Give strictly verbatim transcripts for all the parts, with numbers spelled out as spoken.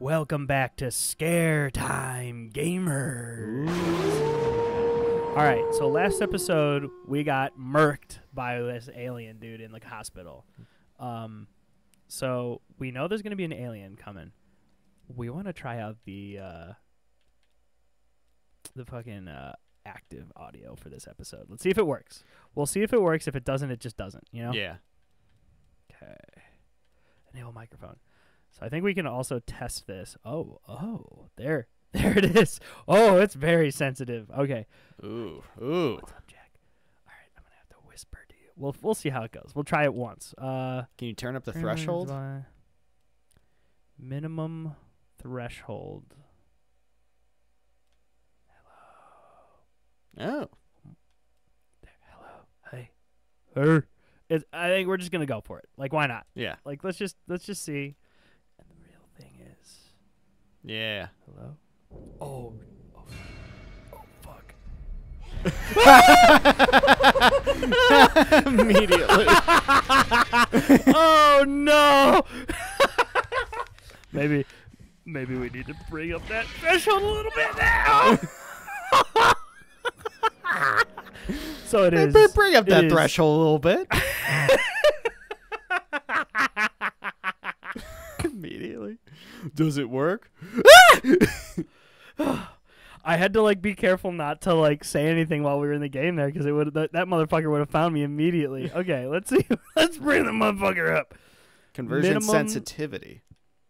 Welcome back to Scare Time Gamers. All right, so last episode we got murked by this alien dude in the hospital. Um, so we know there's gonna be an alien coming. We want to try out the uh, the fucking uh, active audio for this episode. Let's see if it works. We'll see if it works. If it doesn't, it just doesn't. You know? Yeah. Okay. Enable microphone. So I think we can also test this. Oh, oh, there, there it is. Oh, it's very sensitive. Okay. Ooh, ooh. What's up, Jack? All right, I'm gonna have to whisper to you. We'll we'll see how it goes. We'll try it once. Uh, Can you turn up the threshold? Minimum threshold. Oh. There, hello. Hey. Her. It's, I think we're just gonna go for it. Like, why not? Yeah. Like, let's just let's just see. And the real thing is, Yeah. hello. Oh. Oh. Oh. Fuck. Immediately. Oh no. maybe, maybe we need to bring up that threshold a little bit now. So it is. Bring up it that is- threshold a little bit. Immediately. Does it work? I had to like be careful not to like say anything while we were in the game there because it would that, that motherfucker would have found me immediately. Okay, let's see. Let's bring the motherfucker up. Conversion Minimum- sensitivity.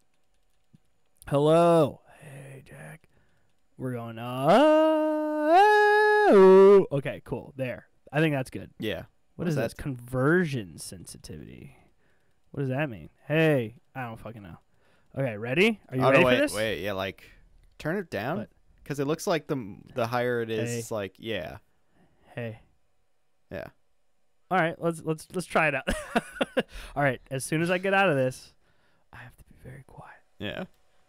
Hello. Hey, Jack. We're going. Oh. Okay, cool. There. I think that's good. Yeah. What What is is this? that? Conversion sensitivity. What does that mean? Hey, I don't fucking know. Okay, ready? Are you oh, ready no, wait, for this? wait. Yeah, like, turn it down. What? Because it looks like the the higher it is, Hey. it's like, yeah. Hey. Yeah. All right, let's let's let's try it out. All right, as soon as I get out of this, I have to be very quiet. Yeah.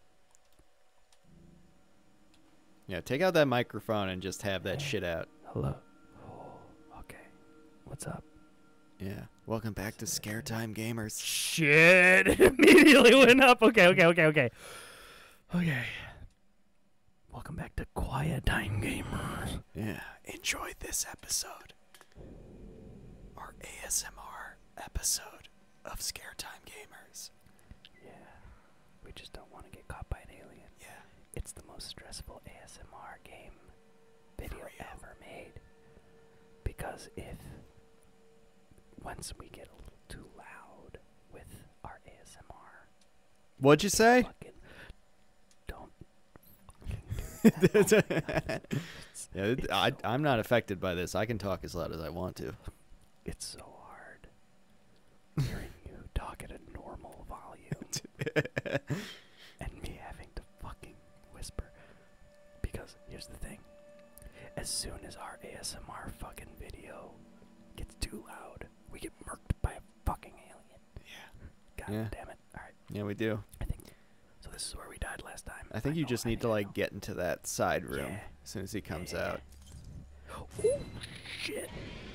Yeah, take out that microphone and just have that Hey. shit out. Hello. Oh, okay. What's up? Yeah. Welcome back to Scare Time Gamers. Shit! It immediately went up. Okay, okay, okay, okay. Okay. Welcome back to Quiet Time Gamers. Yeah. Enjoy this episode. Our A S M R episode of Scare Time Gamers. Yeah. We just don't want to get caught by an alien. Yeah. It's the most stressful A S M R game video ever made. Because if once we get a little too loud with our A S M R, What'd you say? fucking don't fucking do that. Yeah, it, I, I'm not affected by this. I can talk as loud as I want to. It's so hard hearing you talk at a normal volume and me having to fucking whisper. Because here's the thing. As soon as our A S M R fucking video gets too loud, we get murked by a fucking alien. Yeah. God Yeah. damn it. Alright, Yeah, we do. I think so this is where we died last time. I think you know, just I need to think I like know. get into that side room Yeah. as soon as he comes Yeah. out. Oh shit.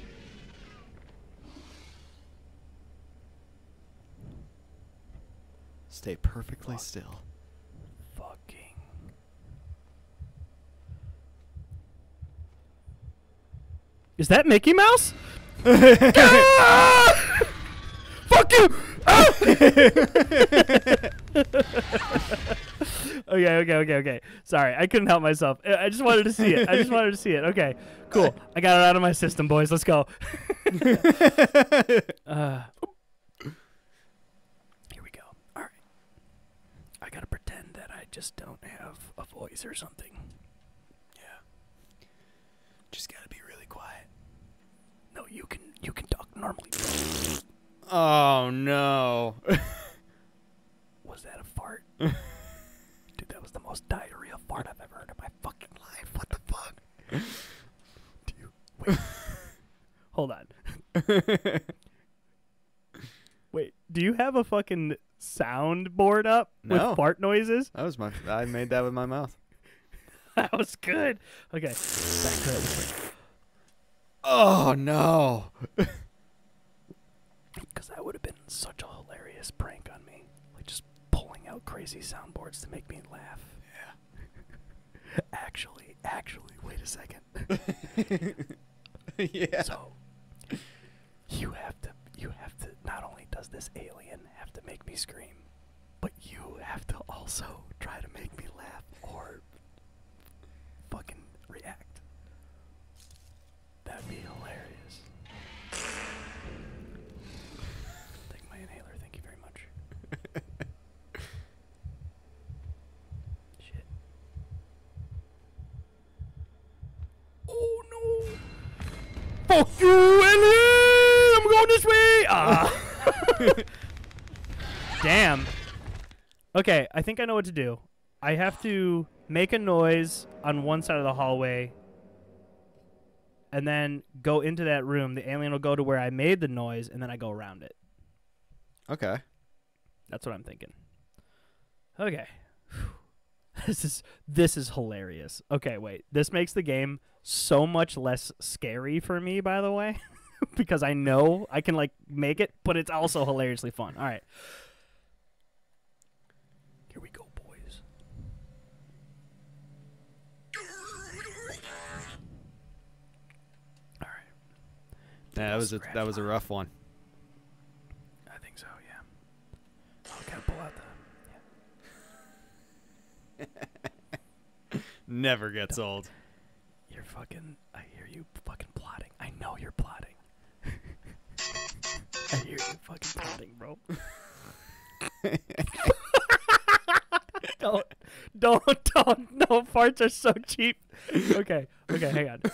Stay perfectly Fuck. still. Fucking. Is that Mickey Mouse? Ah! Fuck you! Ah! okay, okay, okay, okay. Sorry, I couldn't help myself. I I just wanted to see it. I just wanted to see it. Okay, cool. I got it out of my system, boys. Let's go. uh, here we go. All right. I gotta pretend that I just don't have a voice or something. Yeah. Just gotta be really quiet. No, you can you can talk normally. Oh no. Was that a fart? Dude, that was the most diarrhea fart I've ever heard in my fucking life. What the fuck? Do you wait? Hold on. Wait, do you have a fucking soundboard up No. with fart noises? That was my. I made that with my mouth. That was good. Okay, back to it. Oh no. Because that would have been such a hilarious prank on me. Like just pulling out out crazy soundboards to make me laugh. Yeah. Actually, actually, wait a second. Yeah. So, you have to, you have to, not only does this alien have to make me scream, but you have to also try to make me laugh or fucking react. That'd be hilarious. Take my inhaler, thank you very much. Shit. Oh no! Fuck you, alien! I'm going this way! Ah! Damn. Okay, I think I know what to do. I have to make a noise on one side of the hallway and then go into that room. The alien will go to where I made the noise, and then I go around it. Okay. That's what I'm thinking. Okay. This is this is hilarious. Okay, wait. This makes the game so much less scary for me, by the way, because I know I can like make it, but it's also hilariously fun. All right. Here we go, boys. All right. Yeah, that was a that was a rough one. I think so, yeah. Oh, gotta pull out the... Never gets old. You're fucking... I hear you fucking plotting. I know you're plotting. I hear you fucking plotting, bro. don't, don't, don't. No, farts are so cheap. Okay, okay, hang on.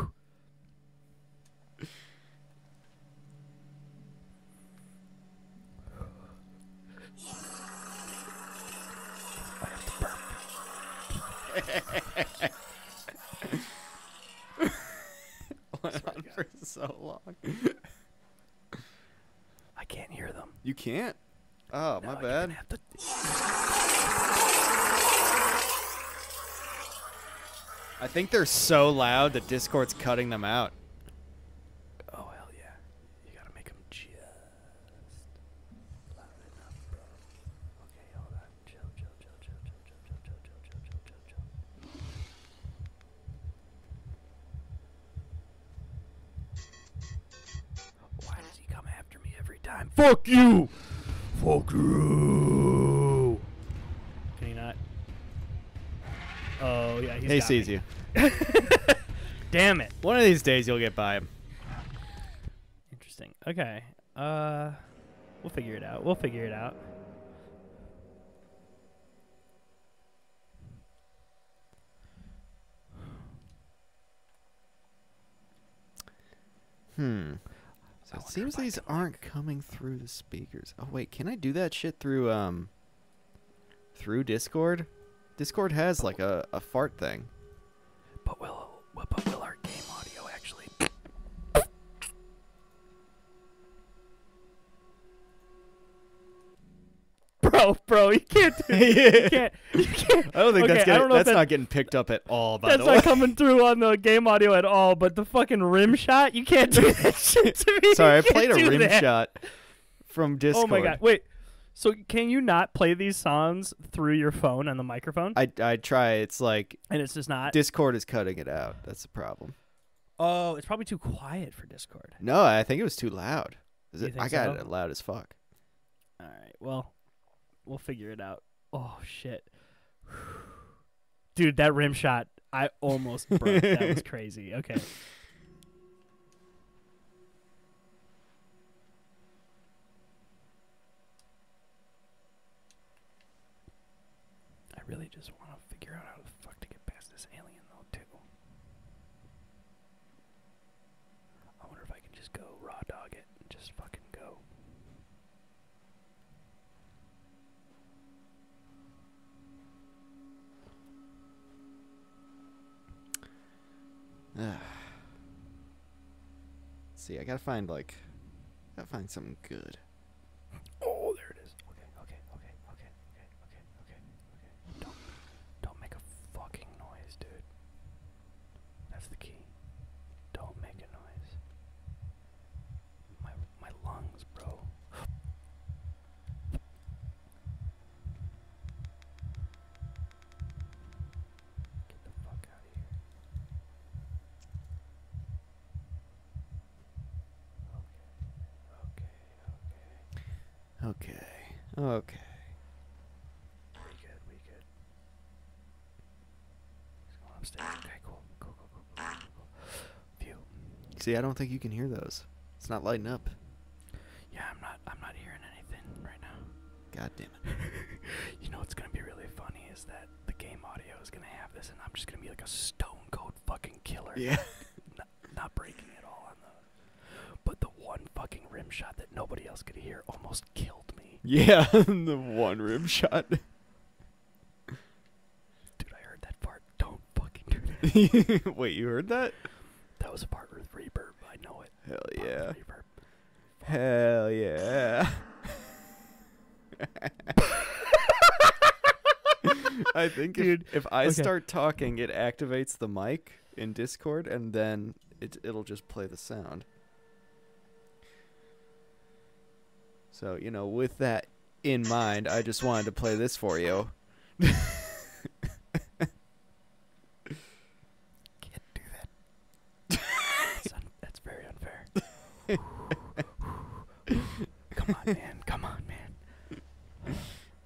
Went on for so long. I can't hear them. You can't? Oh, No, my you're bad. gonna have to- I think they're so loud that Discord's cutting them out. Oh, hell yeah. You gotta make them just loud enough, bro. Okay, hold on. Chill, chill, chill, chill, chill, chill, chill, chill, chill, chill, chill, chill, chill. Why does he come after me every time? Fuck you! Fuck you! Can he not? Oh, yeah, he's He got sees me. you. Damn it. One of these days you'll get by him. Interesting. Okay. Uh, we'll figure it out. We'll figure it out. Hmm. So I it wonder seems if I these can, aren't like- coming through the speakers. Oh wait, can I do that shit through um through Discord? Discord has like a, a fart thing. But will, will, but will our game audio actually... Bro, bro, you can't do it. You can't. You can't. I don't think Okay, that's I getting, don't know if that's that- not getting picked up at all, by That's the way. not coming through on the game audio at all, but the fucking rim shot, you can't do that shit to me. Sorry, I You can't played a do rim that. shot from Discord. Oh my god. Wait. So can you not play these songs through your phone and the microphone? I I try. It's like and it's just not. Discord is cutting it out. That's the problem. Oh, it's probably too quiet for Discord. No, I think it was too loud. Is You it? think I got so? it loud as fuck. All right. Well, we'll figure it out. Oh shit. Dude, that rim shot, I almost broke. That was crazy. Okay. I really just want to figure out how the fuck to get past this alien though, too. I wonder if I can just go raw dog it and just fucking go. See, I gotta find like, gotta find something good. Oh, there it is. Okay, okay, okay, okay, okay, okay, okay, okay. Don't, don't make a fucking noise, dude. That's the key. Don't make a noise. My, my lungs, bro. Okay. We good, we good. He's going upstairs. Okay, cool. Cool, cool, cool, cool, cool, cool. Phew. See, I don't think you can hear those. It's not lighting up. Yeah, I'm not I'm not hearing anything right now. God damn it. You know what's gonna be really funny is that the game audio is gonna have this and I'm just gonna be like a stone cold fucking killer. Yeah. Not, not breaking at all on the but the one fucking rim shot that nobody else could hear almost killed me. Yeah, the one rim shot. Dude, I heard that part. Don't fucking do that. Wait, you heard that? That was a part with reverb. I know it. Hell Part yeah. with reverb. Hell yeah. I think Dude, if, if I okay. start talking, it activates the mic in Discord, and then it, it'll just play the sound. So, you know, with that in mind, I just wanted to play this for you. Can't do that. that's, un- that's very unfair. Come on, man. Come on, man.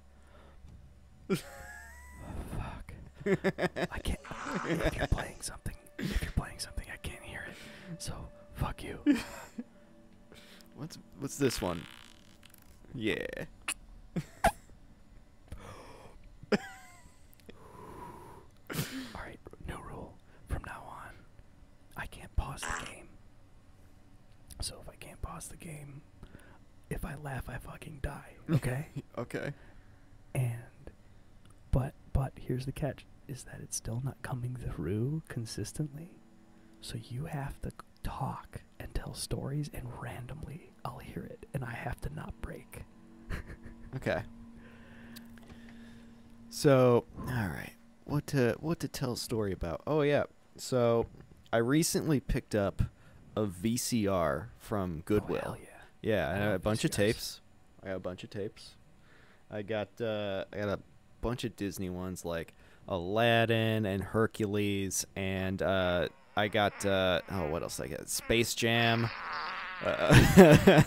Fuck. I can't. If you're playing something, if you're playing something, I can't hear it. So, fuck you. What's what's this one? Yeah. Alright, new rule. From now on, I can't pause the game. So if I can't pause the game, if I laugh, I fucking die. Okay? Okay. And, but, but, here's the catch, is that it's still not coming through consistently. So you have to talk and tell stories, and randomly I'll hear it, and I have to not break. Okay. So, all right. What to what to tell a story about? Oh yeah. So, I recently picked up a V C R from Goodwill. Oh, hell yeah. Yeah, I I had a love bunch of V C Rs. tapes. I got a bunch of tapes. I got uh, I got a bunch of Disney ones like Aladdin and Hercules, and uh, I got uh, oh, what else did I get? Space Jam. Uh,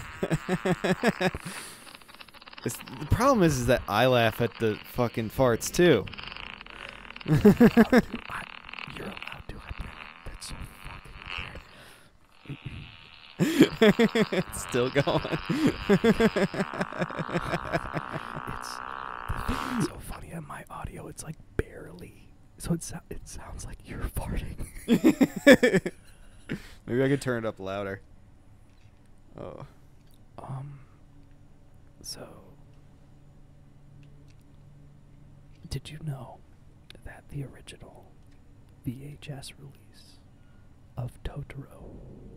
it's, the problem is, is that I laugh at the fucking farts too. Dude, I, you're allowed to. I That's so fucking weird. It's still going. It's, it's so funny on my audio. It's like barely. So it, so, it sounds like you're farting. Maybe I could turn it up louder. Oh. Um. So, did you know that the original V H S release of Totoro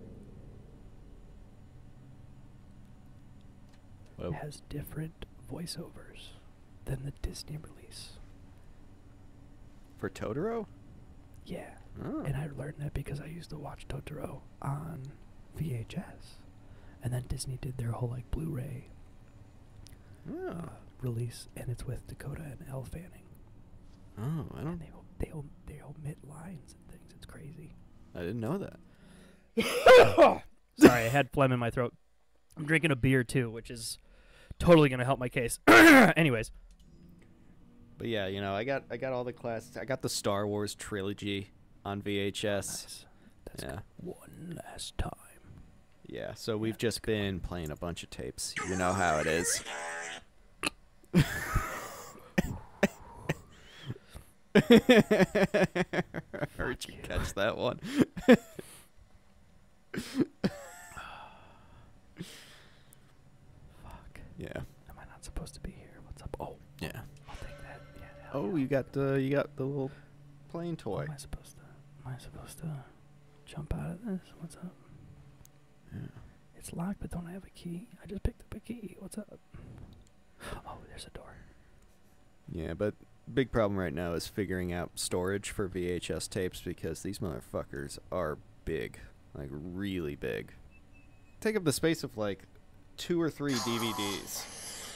Whoa. has different voiceovers than the Disney release? For Totoro? Yeah. Oh. And I learned that because I used to watch Totoro on V H S. And then Disney did their whole like Blu-ray Oh. uh, release, and it's with Dakota and Elle Fanning. Oh, I And don't. they o- they om- they omit lines and things. It's crazy. I didn't know that. Sorry, I had phlegm in my throat. I'm drinking a beer too, which is totally gonna help my case. Anyways, But yeah, you know, I got I got all the classics. I got the Star Wars trilogy on V H S. nice. That's Yeah. good. One last time. Yeah, so we've Yeah, just been playing a bunch of tapes. You know how it is. Heard you you. catch that one. Fuck. Yeah. Am I not supposed to be here? What's up? Oh, Yeah. I'll take that. Yeah. hell Oh, yeah. you got the you got the little plane Oh, toy. am I supposed to? Am I supposed to jump out of this? What's up? Yeah. It's locked, but don't I have a key? I just picked up a key. What's up? Oh, there's a door. Yeah, but big problem right now is figuring out storage for V H S tapes because these motherfuckers are big, like really big. Take up the space of like two or three D V Ds.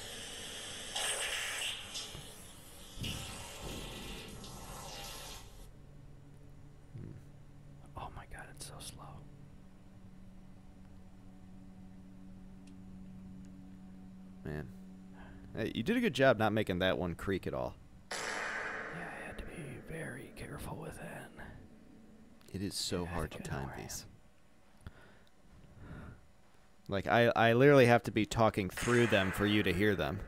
Oh my god, it's so slow. Man, Hey, you did a good job not making that one creak at all. Yeah, I had to be very careful with that. It is so Yeah, I hard to think I know time where I these. Like, I, I literally have to be talking through them for you to hear them.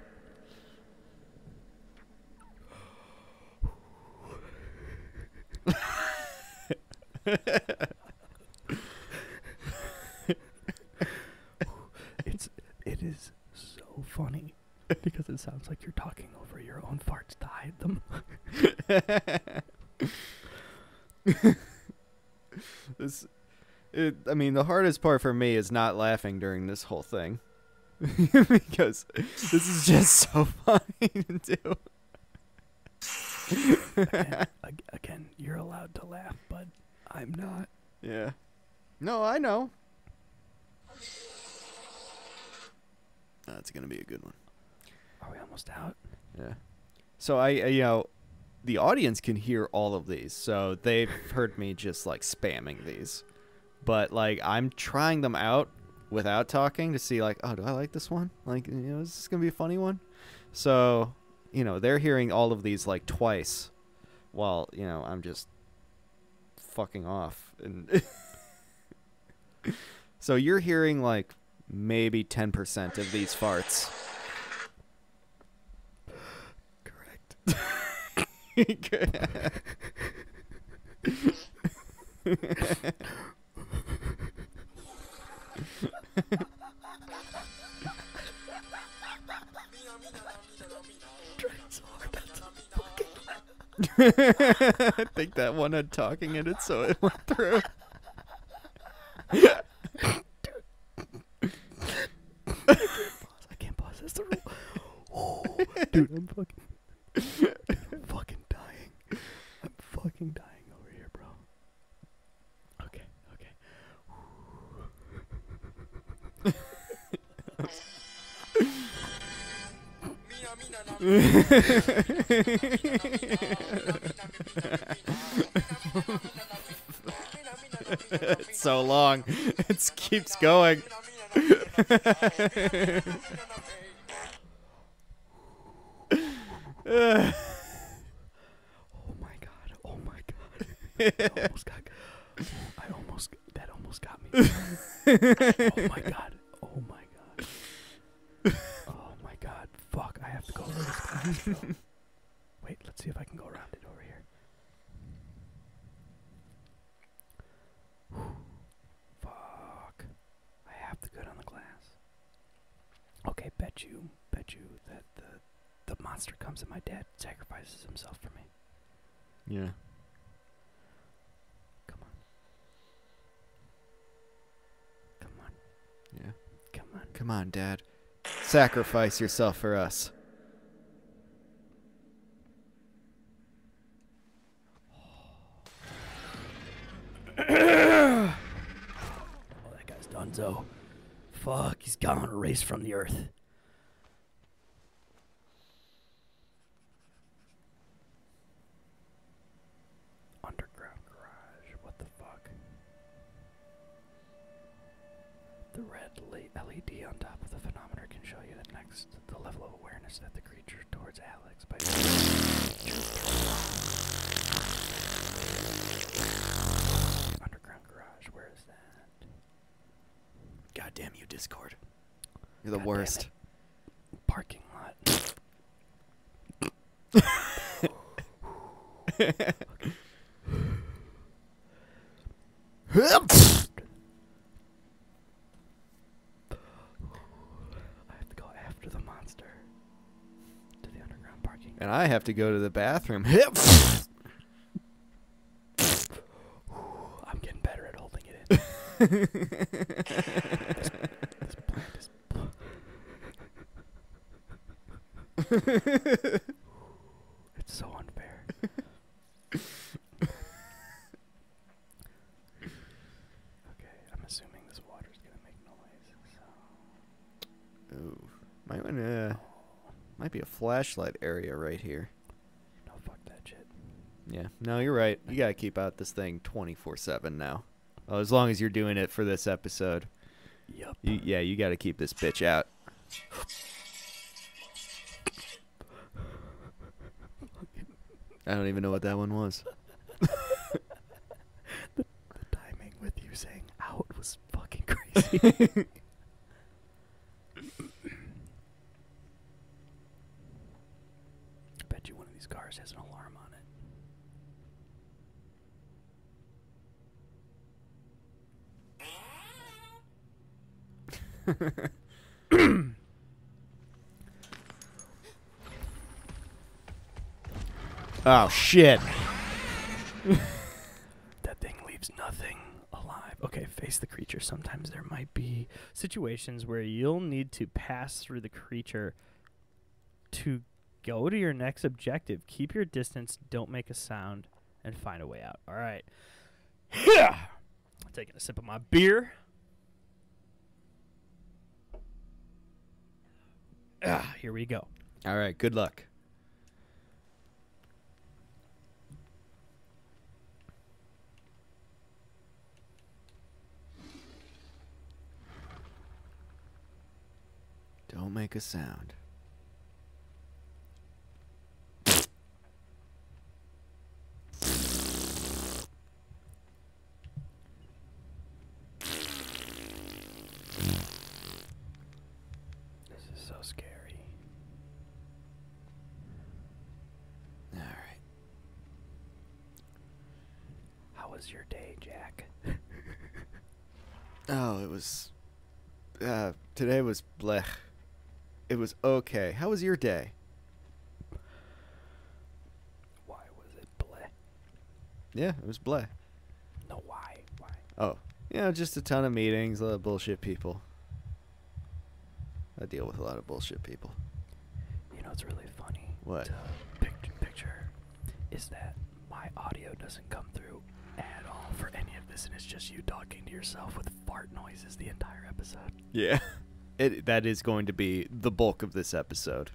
It's it is so funny because it sounds like you're talking over your own farts to hide them. This, it, I mean, the hardest part for me is not laughing during this whole thing. Because this is just so funny to do. Again, ag- again, you're allowed to laugh, but I'm not. Yeah. No, I know. That's going to be a good one. Are we almost out? Yeah. So I, I, you know, the audience can hear all of these, so they've heard me just like spamming these. But like I'm trying them out without talking to see like, oh, do I like this one? Like, you know, is this gonna be a funny one? So, you know, they're hearing all of these like twice, while you know I'm just fucking off, and so you're hearing like maybe ten percent of these farts. Correct. I think that one had talking in it, so it went through. I can't pause. That's the rule. Oh, dude, I'm fucking, I'm fucking dying. I'm fucking dying over here, bro. Okay, okay. It's so long. It keeps going. Oh my god. Oh my god. I almost got. I almost. That almost got me. Oh my god. Oh my god. Oh my god. Fuck. I have to go over this glass, bro. Wait. Let's see if I can go around it over here. Fuck. I have to go on the glass. Okay. Bet you. Bet you that the the monster comes and my dad sacrifices himself for me. Yeah. Come on. Come on. Yeah. Come on. Come on, Dad. Sacrifice yourself for us. Oh, that guy's donezo. Fuck, he's gone. Erased from the earth. Underground garage. What the fuck? The red L E D on top of the phenometer can show you the next the level of awareness that the creature towards Alex by underground garage. Where is that? God damn you, Discord. You're the God damn worst. it. Parking lot. I have to go after the monster to the underground parking. And I have to go to the bathroom. I'm getting better at holding it in. this, this plant is. It's so unfair. Okay, I'm assuming this water's gonna make noise. So. Ooh, might wanna, might be a flashlight area right here. No, fuck that shit. Yeah, no, you're right. You gotta keep out this thing twenty-four seven now. Well, as long as you're doing it for this episode. Yup. You, yeah, you gotta keep this bitch out. I don't even know what that one was. The timing with you saying out was fucking crazy. I bet you one of these cars has an alarm on it. Oh, shit. That thing leaves nothing alive. Okay, face the creature. Sometimes there might be situations where you'll need to pass through the creature to go to your next objective. Keep your distance, don't make a sound, and find a way out. All right. Taking a sip of my beer. Ah, here we go. All right, good luck. Don't make a sound. This is so scary. All right. How was your day, Jack? Oh, it was... Uh, today was blech. It was okay. How was your day? Why was it bleh? Yeah, it was bleh. No, why? Why? Oh, you know, just a ton of meetings, a lot of bullshit people. I deal with a lot of bullshit people. You know, it's really funny. What? To picture, picture is that my audio doesn't come through at all for any of this, and it's just you talking to yourself with fart noises the entire episode. Yeah. It, that is going to be the bulk of this episode.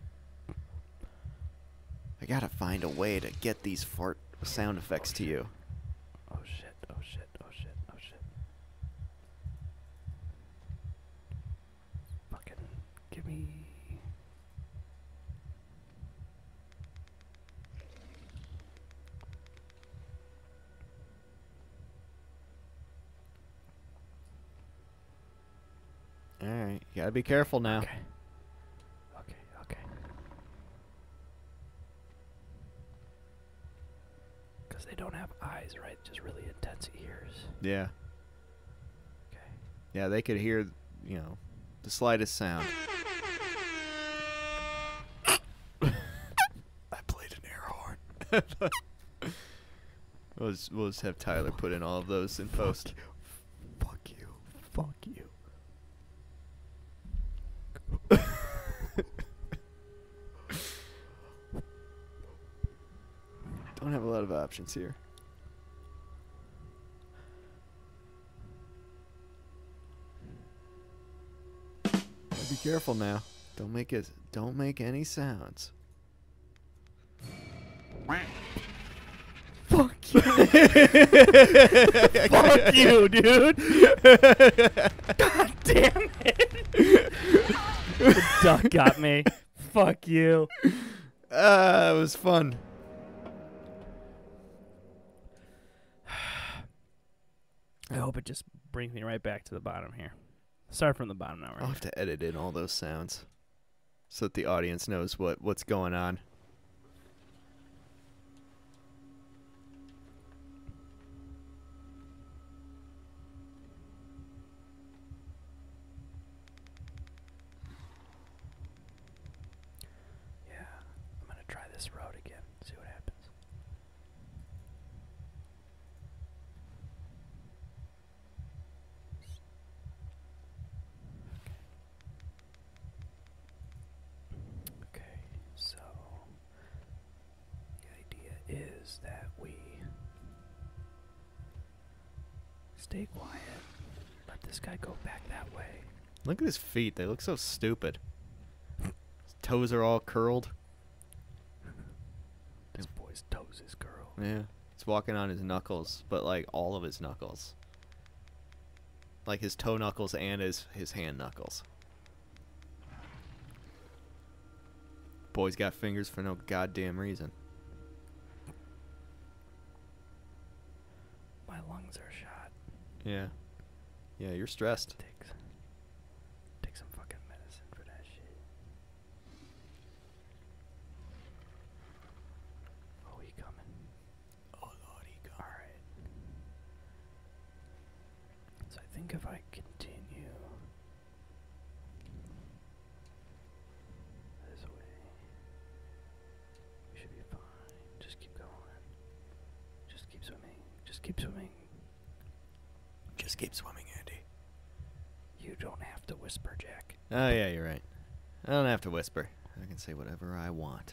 I gotta find a way to get these fart sound effects Oh, to you. Oh shit, oh shit, oh shit, oh shit. Fucking give me... Alright, you gotta be careful now. Okay. Okay, okay. Because they don't have eyes, right? Just really intense ears. Yeah. Okay. Yeah, they could hear, you know, the slightest sound. I played an air horn. We'll just, we'll just have Tyler put in all of those in post. Fuck you. Fuck you. Don't have a lot of options here. Be careful now. Don't make it. Don't make any sounds. Fuck you. Fuck you, dude. God damn it. The duck got me. Fuck you. Ah, it was fun. I hope it just brings me right back to the bottom here. Start from the bottom now. Right? I'll have to edit in all those sounds so that the audience knows what, what's going on. Yeah, I'm gonna try this road again. See what happens. Okay, so the idea is that we stay quiet, let this guy go back that way. Look at his feet. They look so stupid. His toes are all curled. This boy's toes is curled. Yeah. He's walking on his knuckles, but like all of his knuckles. Like his toe knuckles and his, his hand knuckles. Boy's got fingers for no goddamn reason. lungs are shot. Yeah. Yeah, you're stressed. Take, s- take some fucking medicine for that shit. Oh, he coming. Oh, Lord, he got Alright. So I think if I continue this way, we should be fine. Just keep going. Just keep swimming. Just keep swimming. Just keep swimming, Andy. You don't have to whisper, Jack. Oh, yeah, you're right. I don't have to whisper. I can say whatever I want.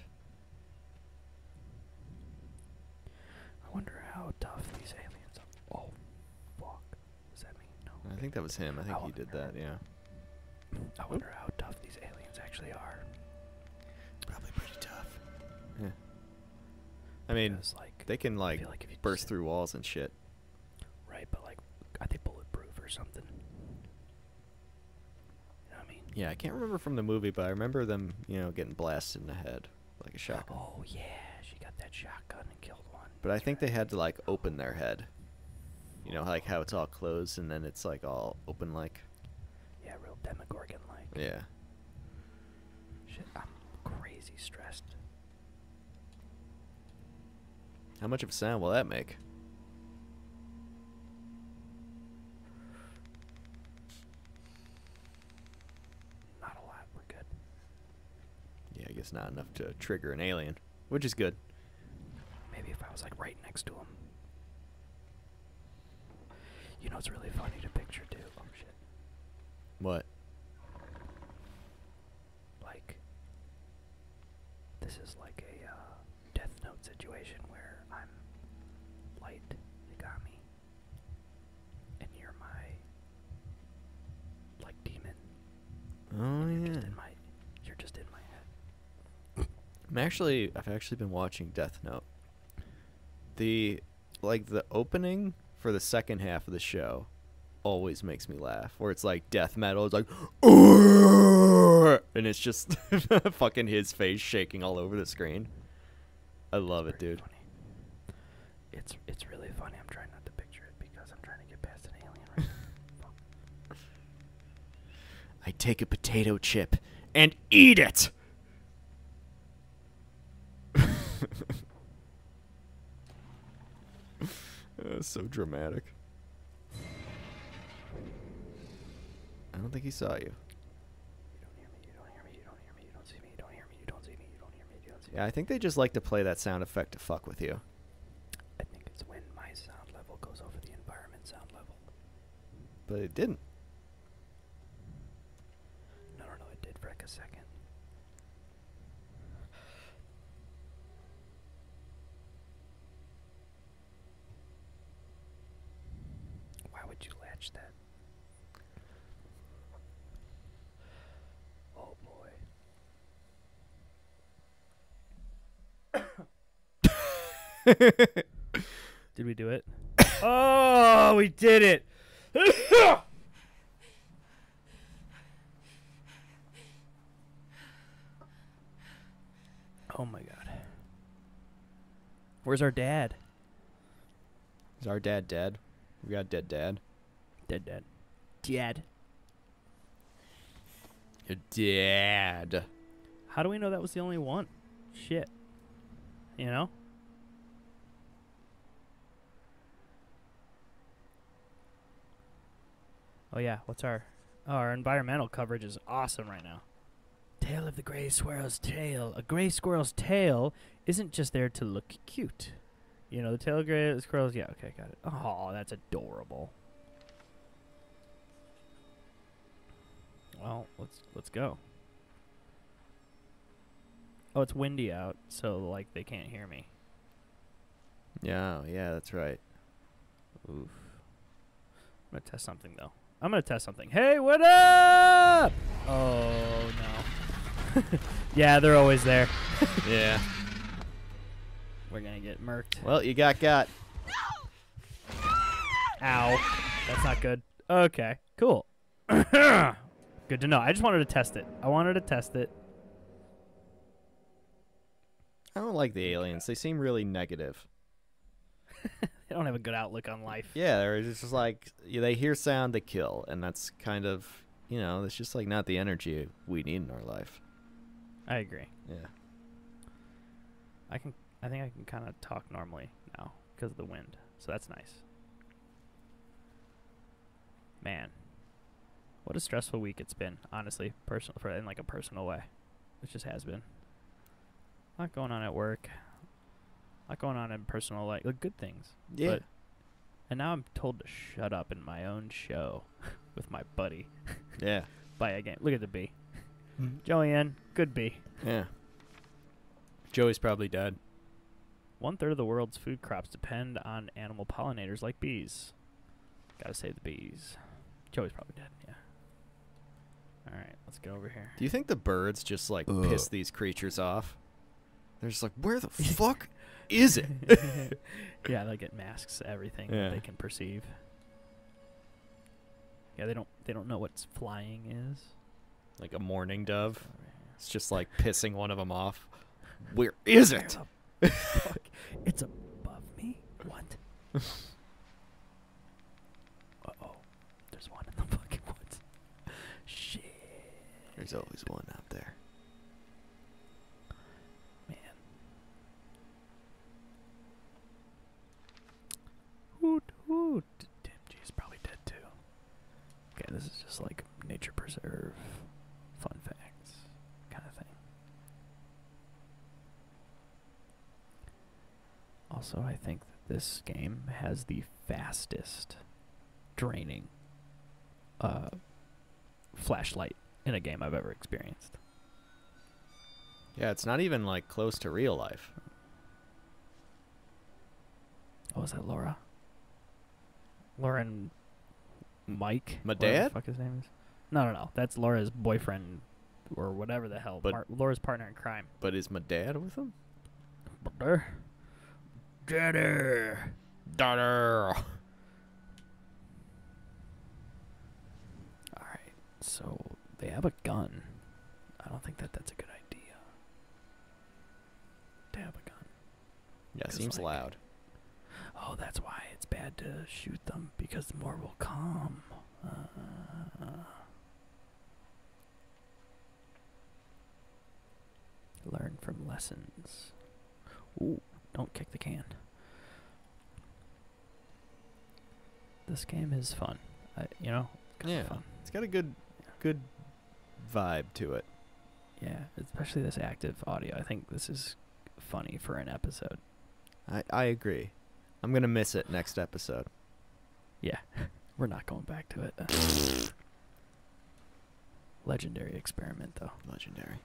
I wonder how tough these aliens are. Oh, fuck. Does that mean no? I think that was him. I think I he did that, yeah. I wonder how tough these aliens actually are. Probably pretty tough. Yeah. I mean, Because, like, they can, I like, feel like if you burst just- through walls and shit. Right, but like, are they bulletproof or something? You know what I mean? Yeah, I can't remember from the movie, but I remember them, you know, getting blasted in the head like a shotgun. Oh yeah, she got that shotgun and killed one. But I That's think right. they had to, like, open their head. You know, like how it's all closed and then it's, like, all open like. Yeah, real Demogorgon like. Yeah. Shit, I'm crazy stressed. How much of a sound will that make? Not a lot. We're good. Yeah, I guess not enough to trigger an alien, which is good. Maybe if I was like right next to him. You know, it's really funny to picture too. Oh shit. What? Like, this is like a uh, Death Note situation where I'm Light Yagami, and you're my like demon. Oh, You're yeah. just in my, you're just in my head. I'm actually, I've actually been watching Death Note. The, like, the opening for the second half of the show always makes me laugh. Where it's like death metal, it's like, "Urgh!" and it's just fucking his face shaking all over the screen. I love it, Pretty dude. funny. It's it's really funny. I'm trying not to picture it because I'm trying to get past an alien right now. Fuck. I take a potato chip and eat it. Uh, so dramatic. I don't think he saw you. You don't hear me. You don't hear me. You don't hear me. You don't see me. You don't hear me. You don't see me. You don't hear me. You don't see me. Yeah, I think they just like to play that sound effect to fuck with you. I think it's when my sound level goes over the environment sound level. But it didn't. No, no, no. It did for like a second. Why would you latch that? Oh boy. Did we do it? Oh, we did it! Oh my god. Where's our dad? Is our dad dead? We got a dead dad. Dead dad. Dad. Your dad. How do we know that was the only one? Shit. You know? Oh yeah, what's our oh, our environmental coverage is awesome right now. Tail of the gray squirrel's tail. A gray squirrel's tail isn't just there to look cute. You know, the tail of gray squirrels, yeah, okay, got it. Oh, that's adorable. Well, let's let's go. Oh, it's windy out, so like they can't hear me. Yeah, oh, yeah, that's right. Oof. I'm gonna test something though. I'm gonna test something. Hey, what up? Oh no. Yeah, they're always there. Yeah. We're gonna get murked. Well, you got got. Ow. That's not good. Okay, cool. Good to know. I just wanted to test it. I wanted to test it. I don't like the aliens. They seem really negative. They don't have a good outlook on life. Yeah, they're just like yeah, they hear sound, they kill, and that's kind of you know, it's just like not the energy we need in our life. I agree. Yeah. I can. I think I can kind of talk normally now because of the wind, so that's nice. Man, what a stressful week it's been. Honestly, personal for in like a personal way, it just has been. A lot going on at work. A lot going on in personal life. Like, good things. Yeah. But, and now I'm told to shut up in my own show with my buddy. Yeah. By again, look at the bee. Joey N, good bee. Yeah. Joey's probably dead. One third of the world's food crops depend on animal pollinators like bees. Gotta save the bees. Joey's probably dead, yeah. Alright, let's get over here. Do you think the birds just like Ugh. piss these creatures off? They're just like, where the fuck is it? Yeah, like it masks everything Yeah. that they can perceive. Yeah, they don't they don't know what flying is. Like a mourning dove. Over here. It's just like pissing one of them off. Where is it? Where the fuck? It's above me? What? Uh-oh. There's one in the fucking woods. Shit. There's always one out there. Man. Hoot, hoot. Damn, G's probably dead too. Okay, this is just like nature preserve, fun facts kind of thing. Also, I think that this game has the fastest draining uh, flashlight in a game I've ever experienced. Yeah, it's not even like close to real life. Oh, is that Laura? Laura and Mike? My whatever dad? the fuck his name is? No, no, no. That's Laura's boyfriend or whatever the hell. But- Mar- Laura's partner in crime. But is my dad with him? Brother. Daddy. Daughter. Alright, so they have a gun. I don't think that that's a good idea. To have a gun. Yeah, 'Cause, seems like, loud. Oh, that's why it's bad to shoot them, because more will come. Uh, learn from lessons. Ooh, don't kick the can. This game is fun. I, you know, it's kinda Yeah. fun. It's got a good, good vibe to it. Yeah, especially this active audio. I think this is funny for an episode. I, I agree. I'm gonna miss it next episode. Yeah, we're not going back to it. Legendary experiment, though. Legendary.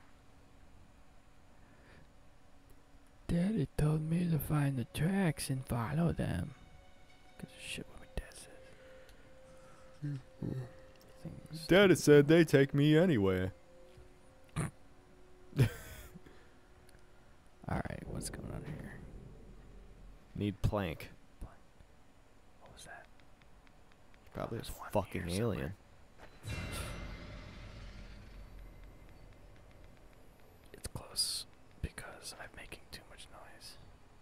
Daddy told me to find the tracks and follow them. Cause shit, what my dad says. Things. Daddy said they take me anywhere. All right, what's going on here? Need plank. What was that? Probably there's a one fucking here alien. It's close because I'm making too much noise.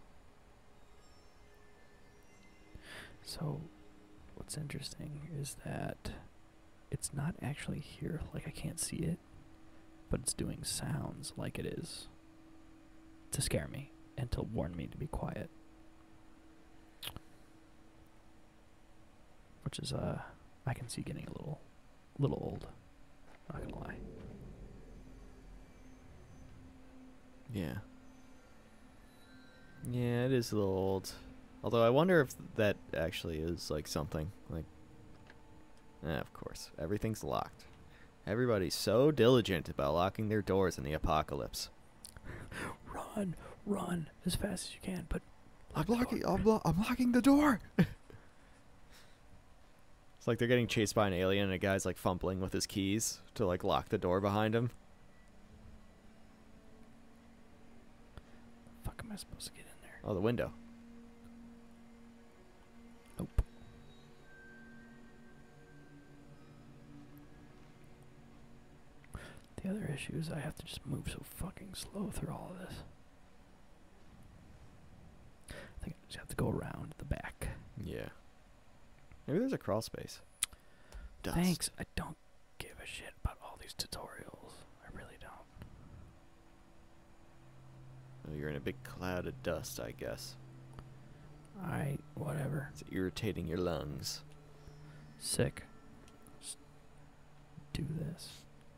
So, what's interesting is that it's not actually here. Like, I can't see it, but it's doing sounds like it is to scare me and to warn me to be quiet. Which is, uh, I can see getting a little, little old. Not gonna lie. Yeah. Yeah, it is a little old. Although I wonder if that actually is like something like. Eh, of course, everything's locked. Everybody's so diligent about locking their doors in the apocalypse. Run, run as fast as you can, but I'm locking. I'm, lo- I'm locking the door. It's like they're getting chased by an alien, and a guy's like fumbling with his keys to like lock the door behind him. fuck am I supposed to get in there? Oh, the window. Nope. The other issue is I have to just move so fucking slow through all of this. I think I just have to go around the back. Yeah. Maybe there's a crawl space. Dust. Thanks. I don't give a shit about all these tutorials. I really don't. Oh, you're in a big cloud of dust, I guess. Alright, whatever. It's irritating your lungs. Sick. Just do this.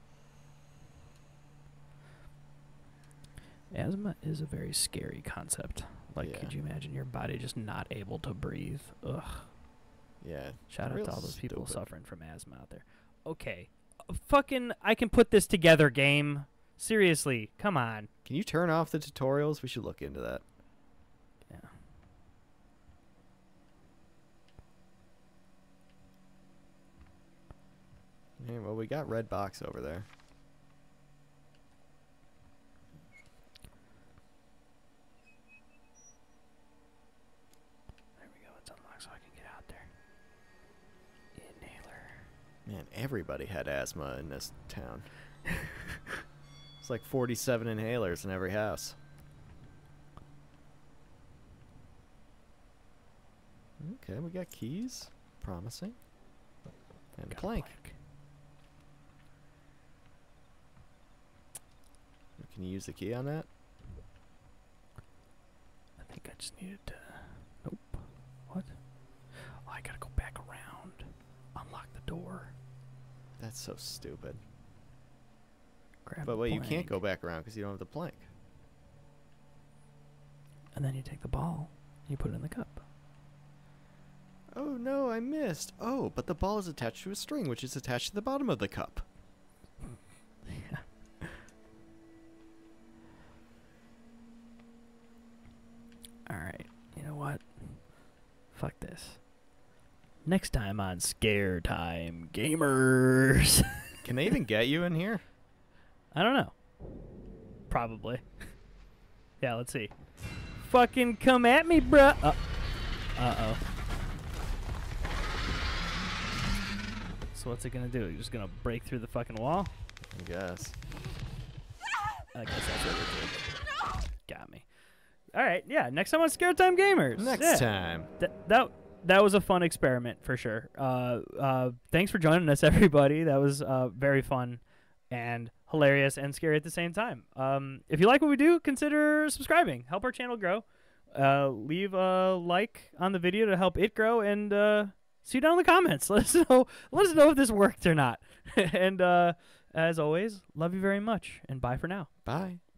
Asthma is a very scary concept. Like, Yeah. could you imagine your body just not able to breathe? Ugh. Yeah. Shout out Real to all those people stupid. suffering from asthma out there. Okay. Uh, fucking, I can put this together, game. Seriously, come on. Can you turn off the tutorials? We should look into that. Yeah. Yeah, well, we got red box over there. There we go. It's unlocked so I can get out there. Inhaler. Man, everybody had asthma in this town. It's like forty-seven inhalers in every house. Okay, we got keys. Promising. And a Got a plank. plank. Can you use the key on that? I think I just needed to... Nope. What? Oh, I gotta go back around. Unlock the door. That's so stupid. Grab But the wait, you can't plank, go back around because you don't have the plank. And then you take the ball. You put it in the cup. Oh no, I missed. Oh, but the ball is attached to a string, which is attached to the bottom of the cup. Yeah. Alright, you know what? Fuck this. Next time on Scare Time Gamers. Can they even get you in here? I don't know. Probably. Yeah, let's see. Fucking come at me, bruh. Uh, uh-oh. So what's it gonna do? You're just gonna break through the fucking wall? I guess. I guess that's what it did. Got me. All right, yeah. Next time on Scare Time Gamers. Next Yeah. time. Th- that that was a fun experiment for sure. Uh, uh, thanks for joining us, everybody. That was uh, very fun and hilarious and scary at the same time. Um, if you like what we do, consider subscribing. Help our channel grow. Uh, leave a like on the video to help it grow, and uh, see you down in the comments. Let us know. Let us know if this worked or not. And uh, as always, love you very much, and bye for now. Bye.